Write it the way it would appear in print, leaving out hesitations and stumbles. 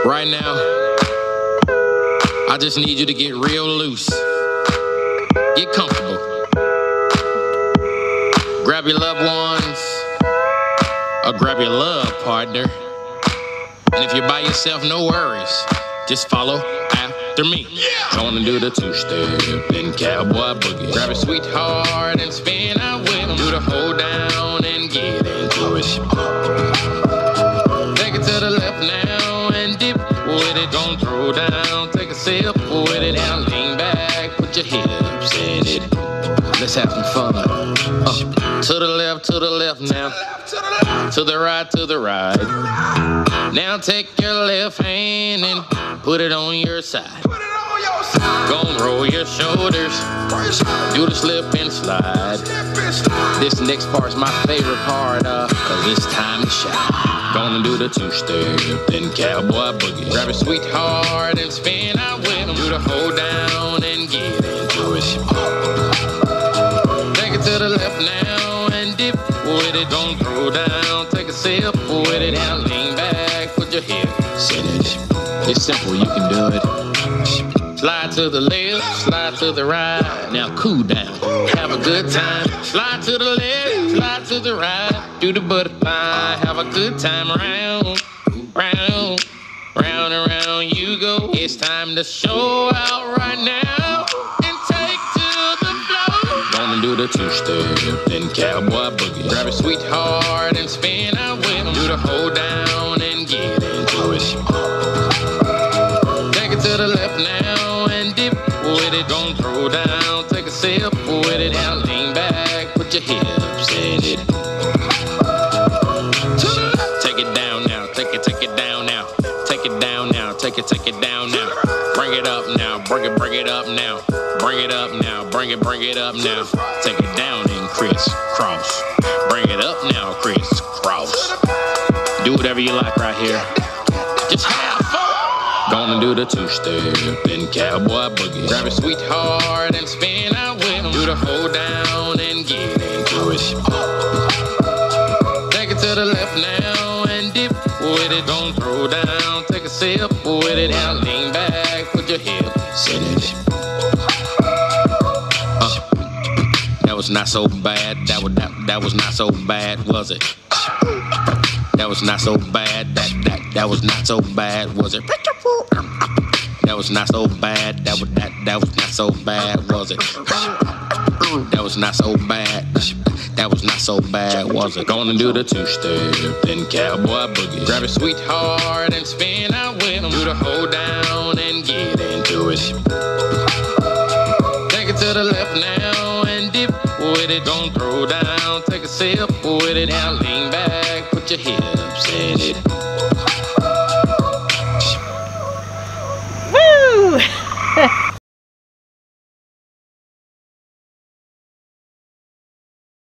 Right now, I just need you to get real loose. Get comfortable. Grab your loved ones, or grab your love partner. And if you're by yourself, no worries. Just follow after me. Gonna do the two-step and cowboy boogie. Grab a sweetheart and spin out with him. Do the hold down and get into it. Take it to the left now and dip with it. Don't throw down, take a sip with it. Now lean back, put your hips in it. Let's have some fun. To the left now. To the right. Now take your left hand and put it on your side. Gonna roll your shoulders. Do the slip and slide. This next part's my favorite part, cause it's time to shine. Gonna do the two-step and cowboy boogie. Grab a sweetheart and spin out with him. Do the hold down and get into it. Take it to the left now and dip with it. Don't throw down, take a sip with it. Now lean back, put your hips in it. It's simple, you can do it. Slide to the left, slide to the right. Now cool down, have a good time. Slide to the left, slide to the right. Do the butterfly, have a good time. Round, round, round and round you go. It's time to show out right now and take to the floor. Gonna do the two-step and cowboy boogie. Grab a sweetheart and spin out with him. Do the hold down and get into it. Take it to the left now and dip with it. Don't throw down, take a sip with it. Now lean back, put your hips in it. Take it down now, take it down now. Take it down now, take it down now. Bring it up now, bring it up now. Bring it up now, bring it up now. Take it down and crisscross. Bring it up now, crisscross. Do whatever you like right here. Just have fun. Gonna do the two-step and cowboy boogie. Grab a sweetheart and spin out with him. Do the hold down and get into it. Take it to the left now and dip with it. Don't throw down, take a sip with it. Now lean back, put your hips in it. That was not so bad. That was not so bad, was it? That was not so bad. That was not so bad, was it? That was not so bad. That was not so bad, was it? That was not so bad. That was not so bad, was it? Gonna do the two-step and cowboy boogie. Grab a sweetheart and spin out with him. Do the hold down and get into it. Take it to the left now and dip with it. Don't throw down, take a sip with it. Now lean back, put your hips in it.